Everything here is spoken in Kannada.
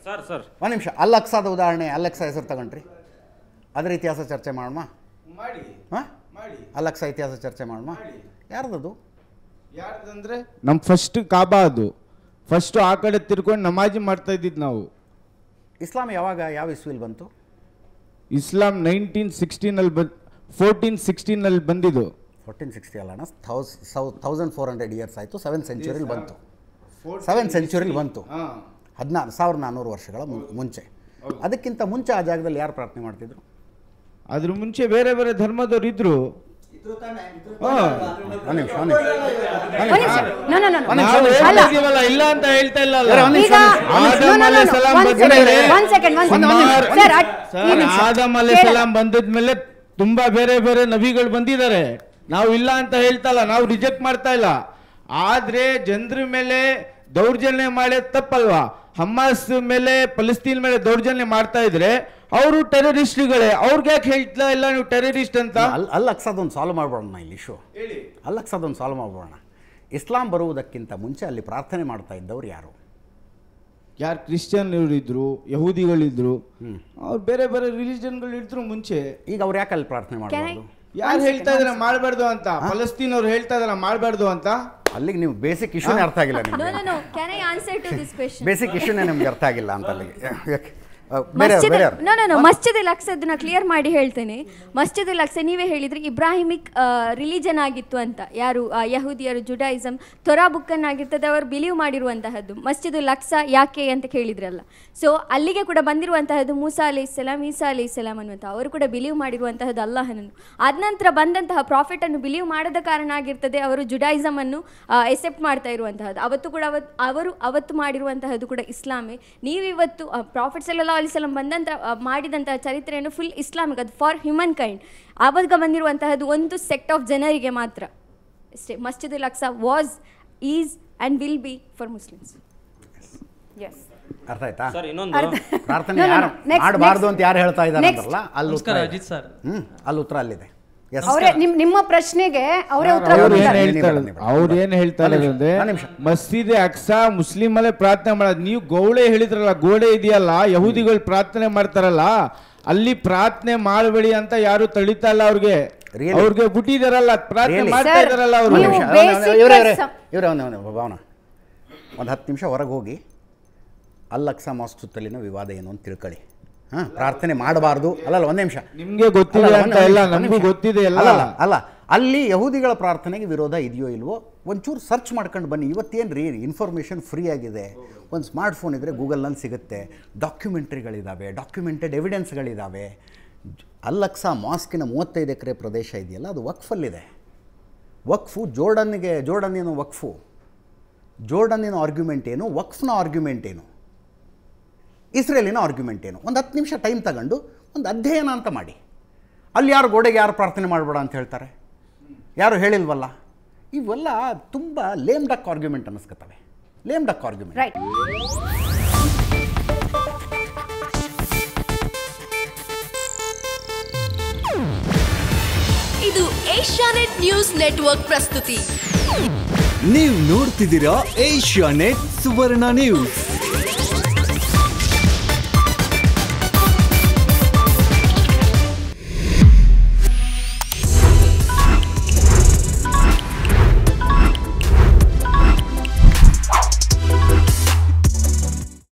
ಒಂದು ನಿಮಿಷ, ಅಲ್-ಅಕ್ಸಾದ ಉದಾಹರಣೆ, ಅಲ್-ಅಕ್ಸಾ ಹೆಸರು ತಗೊಂಡ್ರಿ, ಅದರ ಇತಿಹಾಸ ಚರ್ಚೆ ಮಾಡೋಣ. ಹಾಂ, ಅಲ್-ಅಕ್ಸಾ ಇತಿಹಾಸ ಚರ್ಚೆ ಮಾಡೋಣ. ಯಾರ್ದದು? ಯಾರ್ದಂದ್ರೆ ನಮ್ಮ ಫಸ್ಟ್ ಕಾಬಾ, ಅದು ಫಸ್ಟು ಆ ಕಡೆ ತಿರ್ಕೊಂಡು ನಮಾಜಿ ಮಾಡ್ತಾ ಇದ್ದಿದ್ದು ನಾವು. ಇಸ್ಲಾಂ ಯಾವಾಗ, ಯಾವ ಇಸ್ವಿಲ್ ಬಂತು? ಇಸ್ಲಾಂ 1916 1416 ಬಂದಿದ್ದು. 1460 ಅಲ್ಲ, 1400 ಇಯರ್ಸ್ ಆಯಿತು. 7th ಸೆಂಚುರಿಲಿ ಬಂತು. 7th ಸೆಂಚುರಿಲಿ ಬಂತು, 1400 ವರ್ಷಗಳ ಮುಂಚೆ. ಅದಕ್ಕಿಂತ ಮುಂಚೆ ಆ ಜಾಗದಲ್ಲಿ ಯಾರು ಪ್ರಾರ್ಥನೆ ಮಾಡ್ತಿದ್ರು? ಅದ್ರ ಮುಂಚೆ ಬೇರೆ ಬೇರೆ ಧರ್ಮದವ್ರು ಇದ್ರು. ಇಲ್ಲ ಅಂತ ಹೇಳ್ತಾ ಇಲ್ಲ. ಆದಮ್ ಅಲೈಹಿಸ್ಸಲಾಂ ಬಂದಿದ್ಮೇಲೆ ತುಂಬಾ ಬೇರೆ ಬೇರೆ ನಬಿಗಳು ಬಂದಿದ್ದಾರೆ. ನಾವು ಇಲ್ಲ ಅಂತ ಹೇಳ್ತಾ ಇಲ್ಲ, ನಾವು ರಿಜೆಕ್ಟ್ ಮಾಡ್ತಾ ಇಲ್ಲ. ಆದ್ರೆ ಜನರ ಮೇಲೆ ದೌರ್ಜನ್ಯ ಮಾಡೋದು ತಪ್ಪಲ್ವಾ? ಹಮಾಸ್ ಮೇಲೆ, ಫಲಸ್ತೀನ್ ಮೇಲೆ ದೌರ್ಜನ್ಯ ಮಾಡ್ತಾ ಇದ್ರೆ ಅವರು ಟೆರರಿಸ್ಟ್ಗಳೇ. ಅವ್ರಿಗೆ ಯಾಕೆ ಹೇಳ್ತಾ ಇಲ್ಲ ನೀವು ಟೆರರಿಸ್ಟ್ ಅಂತ? ಅಲ್-ಅಕ್ಸಾದೊಂದು ಸಾಲ್ವ್ ಮಾಡ್ಬೋಣ ಇಲ್ಲಿ ಇಶ್ಯೂ. ಅಲ್-ಅಕ್ಸಾದೊಂದು ಸಾಲ್ವ್ ಮಾಡ್ಬೋಣ. ಇಸ್ಲಾಂ ಬರುವುದಕ್ಕಿಂತ ಮುಂಚೆ ಅಲ್ಲಿ ಪ್ರಾರ್ಥನೆ ಮಾಡ್ತಾ ಇದ್ದವ್ರು ಯಾರು? ಯಾರು ಕ್ರಿಶ್ಚಿಯನ್ ಇದ್ರು, ಯಹೂದಿಗಳಿದ್ರು, ಅವ್ರು ಬೇರೆ ಬೇರೆ ರಿಲಿಜನ್ಗಳು ಇದ್ರು ಮುಂಚೆ. ಈಗ ಅವ್ರು ಯಾಕೆ ಅಲ್ಲಿ ಪ್ರಾರ್ಥನೆ ಮಾಡಬಾರ್ದು? ಯಾರು ಹೇಳ್ತಾ ಇದಾರೆ ಮಾಡಬಾರ್ದು ಅಂತ? ಫಲಸ್ತೀನ್ ಅವ್ರು ಹೇಳ್ತಾ ಇದಾರೆ ಮಾಡಬಾರ್ದು ಅಂತ. ಅಲ್ಲಿಗೆ ನೀವು ಬೇಸಿಕ್ ಇಶ್ಯೂನೇ ಅರ್ಥ ಆಗಿಲ್ಲ ನಿಮಗೆ. ಬೇಸಿಕ್ ಇಶ್ಯೂನೇ ನಿಮ್ಗೆ ಅರ್ಥ ಆಗಿಲ್ಲ ಅಂತ ಅಲ್ಲಿಗೆ. ಮಸ್ಜಿದ್ ಅಲ್ ಅಕ್ಸಾ ಕ್ಲಿಯರ್ ಮಾಡಿ ಹೇಳ್ತೇನೆ. ಮಸ್ಜಿದ್ ಅಲ್ ಅಕ್ಸಾ ನೀವೇ ಹೇಳಿದ್ರಿ ಇಬ್ರಾಹಿಮಿಕ್ ರಿಲಿಜನ್ ಆಗಿತ್ತು ಅಂತ. ಯಾರು ಯಹೂದಿಯರು, ಜುಡಾಯಿಸಮ್, ತೊರಾ ಬುಕ್ಕನ್ ಆಗಿರ್ತದೆ ಅವರು ಬಿಲೀವ್ ಮಾಡಿರುವಂತಹದ್ದು. ಮಸ್ಜಿದ್ ಅಲ್ ಅಕ್ಸಾ ಯಾಕೆ ಅಂತ ಕೇಳಿದ್ರಲ್ಲ, ಸೊ ಅಲ್ಲಿಗೆ ಕೂಡ ಬಂದಿರುವಂತಹದ್ದು ಮೂಸಾ ಅಲೈಹಿಸ್ಸಲಾಂ, ಈಸಾ ಅಲೈಹಿಸ್ಸಲಾಂ ಅನ್ನುವಂಥ ಅವರು ಕೂಡ ಬಿಲೀವ್ ಮಾಡಿರುವಂತಹದ್ದು ಅಲ್ಲಾಹನನ್ನು. ಆದ ನಂತರ ಬಂದಂತಹ ಪ್ರಾಫಿಟ್ ಅನ್ನು ಬಿಲೀವ್ ಮಾಡದ ಕಾರಣ ಆಗಿರ್ತದೆ ಅವರು ಜುಡಾಯಿಸಮ್ ಅನ್ನು ಎಸೆಪ್ಟ್ ಮಾಡ್ತಾ ಇರುವಂತಹದ್ದು. ಅವತ್ತು ಕೂಡ ಅವರು ಅವತ್ತು ಮಾಡಿರುವಂತಹದ್ದು ಕೂಡ ಇಸ್ಲಾಮೇ. ನೀವಿವತ್ತು ಪ್ರಾಫಿಟ್ ಸಲ್ಲಲ್ಲಾಹು ಅಲೈಹಿ ವಸಲ್ಲಂ ಬಂದಂತಹ ಮಾಡಿದಂತಹ ಚರಿತ್ರೆಯನ್ನು ಫುಲ್ ಇಸ್ಲಾಮಿಕ್, ಅದು ಫಾರ್ ಹ್ಯೂಮನ್ ಕೈಂಡ್. ಆವಾಗ ಬಂದಿರುವಂತಹದ್ದು ಒಂದು ಸೆಕ್ಟ್ ಆಫ್ ಜನರಿಗೆ ಮಾತ್ರ ಅಷ್ಟೇ. Masjid al Aqsa was, is and will be for Muslims. Yes, ಅರ್ಥ ಆಯ್ತಾ? ಪ್ರಾರ್ಥನೆ ಮಾಡಬಾರ್ದು ಅಂತ ಯಾರು ಹೇಳ್ತಾ ಇದ್ದಾರೆ ಅಂದ್ರಲ್ಲ, ಅಲ್ಲಿ ಉತ್ತರ ಅಜಿತ್ ಸರ್. ಅಲ್ಲಿ ಉತ್ತರ ಅಲ್ಲಿದೆ. ನಿಮ್ಮ ಪ್ರಶ್ನೆಗೆ ಅವರೇ ಉತ್ತರ. ಅವ್ರು ಏನ್ ಹೇಳ್ತಾರೆ ಅಂದ್ರೆ ಮಸ್ಜಿದ್ ಅಕ್ಸಾ ಮುಸ್ಲಿಂ ಅಲ್ಲೇ ಪ್ರಾರ್ಥನೆ ಮಾಡೋದು. ನೀವು ಗೋಡೆ ಹೇಳಿದ್ರಲ್ಲ, ಗೋಡೆ ಇದೆಯಲ್ಲ, ಯಹೂದಿಗಳು ಪ್ರಾರ್ಥನೆ ಮಾಡ್ತಾರಲ್ಲ, ಅಲ್ಲಿ ಪ್ರಾರ್ಥನೆ ಮಾಡಬೇಡಿ ಅಂತ ಯಾರು ತಳಿತಾ ಇಲ್ಲ. ಅವ್ರಿಗೆ ಬಿಟ್ಟಿದಾರಲ್ಲ, ಪ್ರಾರ್ಥನೆ ಮಾಡ್ತಾ ಇದಾರಲ್ಲ ಅವರು. ಭಾವನಾ, ಒಂದು 10 ನಿಮಿಷ ಹೊರಗೆ ಹೋಗಿ ಅಲ್-ಅಕ್ಸಾ ಮಾಸ್ಕ್ ಸುತ್ತಲಿನ ವಿವಾದ ಏನು ಅಂತ ತಿಳ್ಕೊಳ್ಳಿ. ಪ್ರಾರ್ಥನೆ ಮಾಡಬಾರ್ದು ಅಲ್ಲ, ಒಂದೇ ನಿಮಿಷ. ನಿಮ್ಗೆ ಗೊತ್ತಿದೆ ಅಂತ ಇಲ್ಲ, ನಮಗೂ ಗೊತ್ತಿದೆ ಅಲ್ಲ. ಅಲ್ಲಿ ಯಹೂದಿಗಳ ಪ್ರಾರ್ಥನೆಗೆ ವಿರೋಧ ಇದೆಯೋ ಇಲ್ವೋ ಒಂಚೂರು ಸರ್ಚ್ ಮಾಡ್ಕೊಂಡು ಬನ್ನಿ. ಇವತ್ತೇನು ರೀ ಇನ್ಫಾರ್ಮೇಷನ್ ಫ್ರೀ ಆಗಿದೆ. ಒಂದು ಸ್ಮಾರ್ಟ್ ಫೋನ್ ಇದ್ದರೆ ಗೂಗಲ್ನಲ್ಲಿ ಸಿಗುತ್ತೆ. ಡಾಕ್ಯುಮೆಂಟ್ರಿಗಳಿದ್ದಾವೆ, ಡಾಕ್ಯುಮೆಂಟೆಡ್ ಎವಿಡೆನ್ಸ್ಗಳಿದ್ದಾವೆ. ಅಲ್-ಅಕ್ಸಾ ಮಾಸ್ಕಿನ 35 ಎಕರೆ ಪ್ರದೇಶ ಇದೆಯಲ್ಲ, ಅದು ವಕ್ಫಲ್ಲಿದೆ. ವಕ್ಫು ಜೋರ್ಡನ್ ಏನು ವಕ್ಫು? ಜೋರ್ಡನ್ನಿನ ಆರ್ಗ್ಯುಮೆಂಟ್ ಏನು? ವಕ್ಫ್ನ ಆರ್ಗ್ಯುಮೆಂಟ್ ಏನು? ಇಸ್ರೇಲಿನ ಆರ್ಗ್ಯುಮೆಂಟ್ ಏನು? ಒಂದು 10 ನಿಮಿಷ ಟೈಮ್ ತಗೊಂಡು ಒಂದು ಅಧ್ಯಯನ ಅಂತ ಮಾಡಿ. ಅಲ್ಲಿ ಯಾರು ಗೋಡೆಗೆ ಯಾರು ಪ್ರಾರ್ಥನೆ ಮಾಡಬೇಡ ಅಂತ ಹೇಳ್ತಾರೆ? ಯಾರು ಹೇಳಿಲ್ವಲ್ಲ. ಇವೆಲ್ಲ ತುಂಬ ಲೇಮ್ ಡಕ್ ಆರ್ಗ್ಯುಮೆಂಟ್ ಅನ್ನಿಸ್ಕೊತವೆ. Lame duck argument. ರೈಟ್. ಇದು ಏಷ್ಯಾನೆಟ್ ನ್ಯೂಸ್ ನೆಟ್ವರ್ಕ್ ಪ್ರಸ್ತುತಿ. ನೀವು ನೋಡ್ತಿದ್ದೀರಾ ಏಷ್ಯಾನೆಟ್ ಸುವರ್ಣ ನ್ಯೂಸ್.